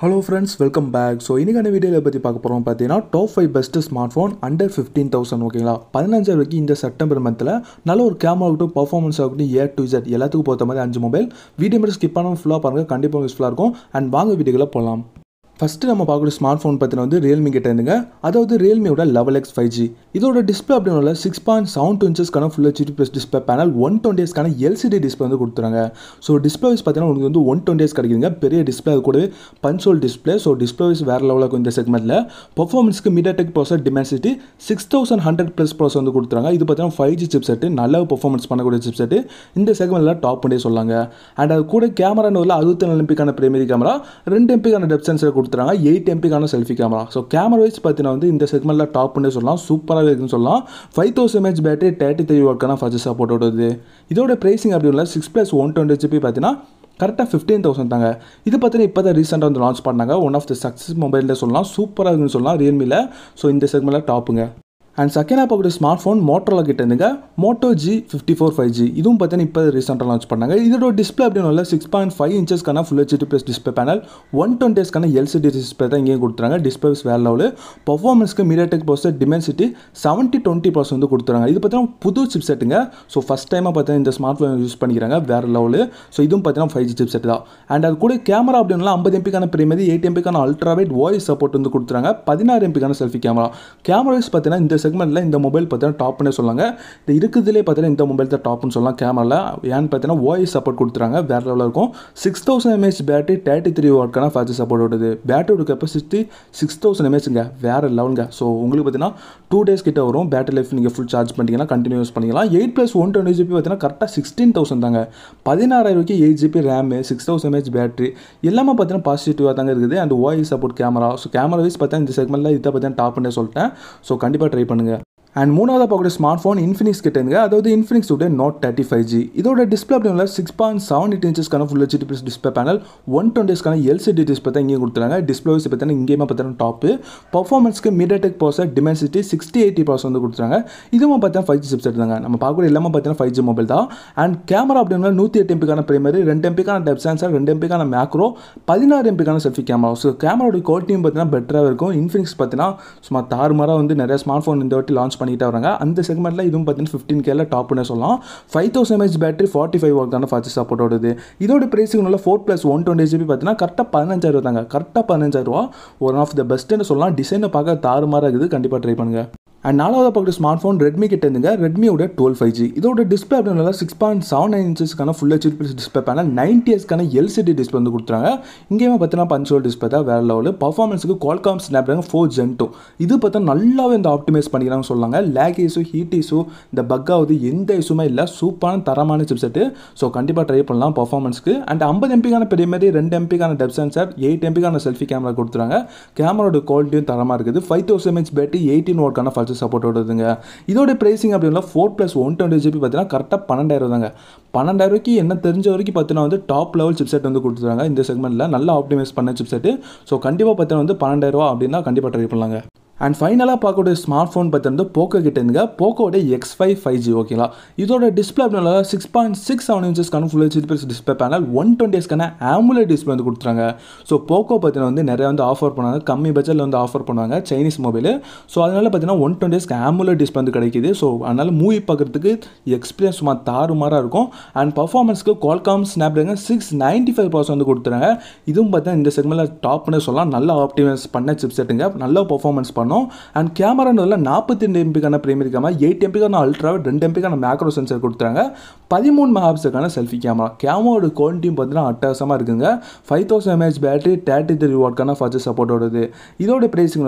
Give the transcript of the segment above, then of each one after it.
Hello friends, welcome back. So இன்னைக்கான வீடியோல பத்தி பார்க்க போறோம் பார்த்தீங்கன்னா top 5 best smart phone under 15000 ஓகேங்களா 15000 வரைக்கும் இந்த செப்டம்பர் மந்த்ல நல்ல ஒரு கேமரா ஆகட்டும் பெர்ஃபார்மன்ஸ் ஆகட்டும் A to Z எல்லாத்துக்கும் பொறுத்த மாதிரி 5 மொபைல் வீடியோ மட்டும் ஸ்கிப் பண்ணாம ஃபுல்லா பாருங்க கண்டிப்பா யூஸ்ஃபுல்லா இருக்கும் அண்ட் வாங்க வீடியோக்குள்ள போலாம். ஃபஸ்ட்டு நம்ம பார்க்குற ஸ்மார்ட் ஃபோன் பற்றின வந்து ரியல்மி கிட்ட இருந்துங்க. அதாவது ரியல்மியோட லெவல் எக்ஸ் 5G இதோட டிஸ்பிளே அப்படின்னு 6.72 இன்ச்சஸ்க்கான full HD plus display panel 120Hzக்கான LCD டிஸ்பிளே வந்து கொடுத்துறாங்க. ஸோ டிஸ்பிளே வைஸ் பார்த்தீங்கன்னா உங்களுக்கு வந்து 120Hz கிடைக்குதுங்க. பெரிய டிஸ்பிளே அது கூடவே பஞ்சுவல் டிஸ்பிளே. ஸோ டிஸ்பிளே வைஸ் வேறு லெவலில் இருக்கும் இந்த செக்மெண்ட்டில். பர்ஃபார்மன்ஸ்க்கு MediaTek processor Dimensity 6100 plus processor வந்து கொடுத்துறாங்க. இது பார்த்தீங்கன்னா 5G சிப் செட்டு நல்ல பர்ஃபார்மன்ஸ் பண்ணக்கூடிய சிப் செட்டு இந்த செக்மெண்ட்டில் டாப் பண்ணி சொல்லாங்க. அண்ட் அது கூட கேமரான்னு 64 எம்பிக்கான பிரைமரி கேமரா 2 எம்பிக்கான டெப்த் சென்சர் கொடுத்துறாங்க 8 எம்பிக்கான selfie camera. So camera wise பார்த்தீங்கன்னா வந்து இந்த செக்மெண்ட்டில் டாப் பண்ணி சொல்லலாம் சூப்பராக இருக்குன்னு சொல்லலாம். 5000 mAh பேட்டரி 33 வாட்க்கான ஃபாஸ்ட் சப்போர்ட் வருது. இதோட பிரைசிங் அப்படி உள்ள 6+120GB பார்த்தீங்கன்னா கரெக்டாக 15,000 தாங்க. இது பார்த்தீங்கன்னா இப்போ தான் ரீசெண்டாக வந்து லான்ச் பண்ணாங்க. ஒன் ஆஃப் த சக்ஸஸ் மொபைலில் சொல்லலாம் சூப்பராக இருக்குன்னு சொல்லலாம் ரியல்மியில். ஸோ இந்த செக்மெண்ட்டில் டாப்புங்க. அண்ட் செகண்டாக பார்க்கக்கூடிய ஸ்மார்ட் ஃபோன் மோட்டோரோலா கிட்ட இருந்துங்க Moto G54 5G இதுவும் பார்த்தீங்கன்னா இப்போ ரீசெண்டாக லான்ச் பண்ணாங்க. இதோட டிஸ்பிளே அப்படின்னு 6.5 இன்ச்சஸ்க்கான full HD plus display panel 120Hzக்கான LCD டிஸ்பிளே தான் இங்கேயும் கொடுத்துறாங்க. டிஸ்பிளே வேறு லெவலு பர்ஃபார்மன்ஸ்க்கு MediaTek ப்ராசர் Dimensity 7020 வந்து கொடுத்துறாங்க. இது பார்த்தீங்கன்னா புது சிப் செட்டுங்க. ஸோ ஃபஸ்ட் டைமாக பார்த்தீங்கன்னா இந்த ஸ்மார்ட் ஃபோன் யூஸ் பண்ணிக்கிறாங்க வேறு லெவலு. ஸோ இதுவும் பார்த்தீங்கன்னா 5G சிப் செட் தான். அண்ட் அது கூட கேமரா அப்படின்னு 50 எம்பிக்கான பிரைமரி 8 எம்பிக்கான அல்ட்ரா வைட் வாய்ஸ் சப்போர்ட் வந்து கொடுத்துறாங்க 16 எம்பிக்கான செல்ஃபி கேமரா. கேமரா வைஸ் பார்த்தீங்கன்னா இந்த செக்மெண்ட்டில் இந்த மொபைல் பார்த்தீங்கன்னா டாப்னே சொல்லாங்க. இது இருக்குதுலேயே பார்த்தீங்கன்னா இந்த மொபைல் தான் டாப்னு சொல்லலாம் கேமராவில். ஏன்னு பார்த்தீங்கன்னா வாய்ஸ் சப்போர்ட் கொடுத்துறாங்க வேறு லெவலில் இருக்கும். 6000 mAh பேட்டரி 33 வாட்க்கான ஃபாஸ்ட் சப்போர்ட் வருது. பேட்டரியோட கெப்பாசிட்டி 6000 mAhங்க வேறு லெவலுங்க. ஸோ உங்களுக்கு பார்த்தீங்கன்னா 2 days கிட்ட வரும் பேட்டரி லைஃப். நீங்கள் ஃபுல் சார்ஜ் பண்ணிங்கன்னா கண்டினியூ யூஸ் பண்ணிக்கலாம். 8+120GB பார்த்தீங்கன்னா கரெக்டாக 16,000 தாங்க. 16,000 8GB ரேம் 6000 mAh பேட்டரி எல்லாமே பார்த்தீங்கன்னா பாசிட்டிவாக தாங்க இருக்குது. And voice support camera. So camera wise பார்த்தீங்கன்னா இந்த செக்மெண்ட்டில் இதை பார்த்தீங்கன்னா டாப்னே சொல்லிட்டேன். ஸோ கண்டிப்பாக ட்ரை பண்ணுங்கள். அண்ட் மூணாவதாக பார்க்கக்கூடிய ஸ்மார்ட் ஃபோன் இன்ஃபினிக்ஸ் கிட்ட இருந்துங்க. அதாவது இன்ஃபினிக்ஸ் உடைய Note 35G இதோட டிஸ்பிளே அப்படின்னு 6.78 இன்ச்சஸ்க்கான full HD plus display panel 120Hzக்கான LCD டிஸ்பிளே தான் இங்கே கொடுத்துறாங்க. டிஸ்பிளே வைஸ் பார்த்தீங்கன்னா இங்கேயுமே பார்த்தீங்கன்னா டாப்பு பர்ஃபார்மன்ஸ்க்கு MediaTek ப்ராசர் Dimensity 6080 ப்ராசர் வந்து கொடுத்துறாங்க. இதுவும் பார்த்தீங்கன்னா 5G சிப் செட் தாங்க. நம்ம பார்க்கக்கூடிய எல்லாமே பார்த்தீங்கன்னா 5G மொபைல் தான். அண்ட் கேமரா அப்படின்னா 108 எம்பிக்கான பிரைமரி 2 எம்பிக்கான டெப்த் சென்சர் 2 எம்பிக்கான மேக்ரோ 16 எம்பிக்கான செல்ஃபி கேமரா. ஸோ கேமராவோட குவாலிட்டியும் பார்த்தீங்கன்னா பெட்டராக இருக்கும். இன்ஃபினிக்ஸ் பார்த்தீங்கன்னா சும்மா தாறுமாறாக வந்து நிறைய ஸ்மார்ட் ஃபோன் இந்த வாட்டி லான்ச் பண்ணிட்டு வராங்க. அந்த செக்மெண்ட்டில் இதுவும் பார்த்தீங்கன்னா 15K டாப்னே சொல்லலாம். 5000 mAh பேட்டரி 45 வாட்க்கான ஃபாஸ்ட் சப்போர்ட் வருது. இதோட பிரைசிங் 4+120GB பார்த்தீங்கன்னா கரெக்டாக 15,000 தாங்க. கரெக்டாக 15,000 ஒன் ஆஃப் த பெஸ்ட்டுன்னு சொல்லலாம். டிசைனை பார்க்க தாறுமாறாக இருக்குது. கண்டிப்பாக ட்ரை பண்ணுங்கள். அண்ட் நாலாவது பார்க்குற ஸ்மார்ட் ஃபோன் ரெட்மி கிட்ட இருந்துங்க. ரெட்மியோட 12 5G இதோட டிஸ்பிளே அப்படின்னு 6.79 இன்ச்சஸ்க்கான full HD plus display panel 90Hzக்கான LCD டிஸ்பிளே வந்து கொடுத்துறாங்க. இங்கேயுமே பார்த்தீங்கன்னா பஞ்சுவல் டிஸ்பிளே தான் வேறு லெவலு. பர்ஃபார்மன்ஸுக்கு Qualcomm Snapdragon 4 Gen 2 இது பார்த்தா நல்லாவே இந்த ஆப்டிமைஸ் பண்ணிக்கிறாங்கன்னு சொல்லாங்க. லேக் இஷ்யூ ஹீட் இஷ்யூ இந்த பக் ஆகுது எந்த இஷ்யூமே இல்லை. சூப்பரான தரமான சிப் செட்டு. ஸோ கண்டிப்பாக ட்ரை பண்ணலாம் பர்ஃபார்மன்ஸ்க்கு. அண்ட் 50 எம்பிக்கான பிரைமரி 2 எம்பிக்கான டெப்த் சென்சர் 8 எம்பிக்கான செல்ஃபி கேமரா கொடுத்துறாங்க. கேமராவோட குவாலிட்டியும் தரமாக இருக்குது. 5000 mAh பேட்டரி 18 வாட்க்கான ஃபாஸ்ட் சப்போர்ட் வருதுங்க. இதோட பிரைசிங் அப்படின்னா 4+120GB பார்த்தீங்கன்னா கரெக்டாக 12,000 தாங்க. 12,000 என்ன தெரிஞ்ச வரைக்கும் பார்த்தீங்கன்னா வந்து டாப் லெவல் சிப் செட் வந்து கொடுத்துருக்காங்க இந்த செக்மெண்ட்டில் நல்லா ஆப்டிமைஸ் பண்ண சிப் செட்டு. ஸோ கண்டிப்பாக பார்த்தீங்கன்னா வந்து 12,000 அப்படின்னா கண்டிப்பாக ட்ரை பண்ணலாங்க. அண்ட் ஃபைனலாக பார்க்கக்கூடிய ஸ்மார்ட் ஃபோன் பார்த்துருந்து போக்கோ கிட்ட இருந்துங்க. போக்கோட X5 5G ஓகேங்களா. இதோட டிஸ்பிளே அப்படின்னா 6.67 இன்ச்சஸ்க்கான full HD plus display panel 120Hzக்கான AMOLED டிஸ்பிளே வந்து கொடுத்துறாங்க. ஸோ போக்கோ பார்த்தீங்கன்னா வந்து நிறைய வந்து ஆஃபர் பண்ணுவாங்க. கம்மி பட்ஜெட்டில் வந்து ஆஃபர் பண்ணுவாங்க சைனீஸ் மொபைலு. ஸோ அதனால் பார்த்தீங்கன்னா 120Hz AMOLED டிஸ்பிளே வந்து கிடைக்குது. ஸோ அதனால் மூவி பார்க்குறதுக்கு எக்ஸ்பீரியன்ஸ் சும்மா தாறுமாறாக இருக்கும். அண்ட் பர்ஃபார்மன்ஸ்க்கு Qualcomm Snapdragon 695 ப்ராசர் வந்து கொடுத்துறாங்க. இதுவும் பார்த்தீங்கன்னா இந்த செக்மெண்ட்டில் டாப்னு சொல்லலாம். நல்லா ஆப்டிமைஸ் பண்ண சிப் செட்டுங்க. நல்ல பர்ஃபார்மன்ஸ் பண்ணோம். அண்ட் கேமரா 42 எம்பிக்கான பிரைமரி கேமரா 8 எம்பிக்கான அல்ட்ரா 2 எம்பிக்கான மேக்ரோ சென்சர் கொடுத்துறாங்க 13 மெகாபிக்சலுக்கான செல்ஃபி கேமரா. கேமராவோட குவாலிட்டியும் பார்த்தீங்கன்னா அட்டகாசமாக இருக்குங்க. 5000 mAh பேட்டரி 33 வாட்க்கான ஃபாஸ்ட் சப்போர்ட் வருது. இதோட பிரைசிங்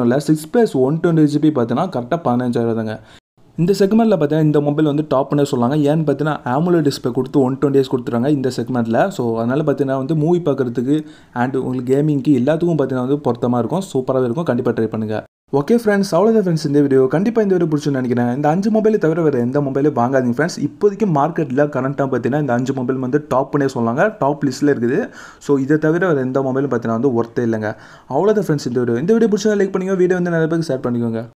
6+120GB பார்த்தீங்கன்னா கரெக்டாக 15,000 தாங்க. இந்த செக்மெண்ட்டில் பார்த்தீங்கன்னா இந்த மொபைல் வந்து டாப்னே சொல்லாங்க. ஏன்னு பார்த்தீங்கன்னா AMOLED டிஸ்பிளே கொடுத்து 120Hz கொடுத்துறாங்க இந்த செக்மெண்ட்டில். ஸோ அதனால் பார்த்தீங்கன்னா வந்து மூவி பார்க்குறதுக்கு அண்ட் உங்களுக்கு கேமிங்க்கு எல்லாத்துக்கும் பார்த்தீங்கன்னா வந்து பொருத்தமாக இருக்கும். சூப்பராகவே இருக்கும். கண்டிப்பாக ட்ரை பண்ணுங்கள். ஓகே ஃப்ரெண்ட்ஸ், அவ்வளோதான் ஃப்ரெண்ட்ஸ் இந்த வீடியோ. கண்டிப்பாக இந்த வீடியோ பிடிச்சுன்னு நினைக்கிறேன். இந்த 5 மொபைலை தவிர வேறு எந்த மொபைலும் வாங்காதீங்க ஃப்ரெண்ட்ஸ். இப்போதைக்கு மார்க்கெட்டில் கரண்ட்டாக பார்த்தீங்கன்னா இந்த 5 மொபைல் வந்து டாப்னே சொல்லாங்க. டாப் லிஸ்ட்டில் இருக்குது. ஸோ இதை தவிர வேறு எந்த மொபைலும் பார்த்தீங்கன்னா வந்து ஒர்த்தே இல்லைங்க. அவ்வளோதான் ஃப்ரெண்ட்ஸ் இந்த வீடியோ. இந்த வீடியோ பிடிச்சா லைக் பண்ணிக்கோங்க. வீடியோ வந்து நிறைய பேருக்கு ஷேர் பண்ணிக்கோங்க.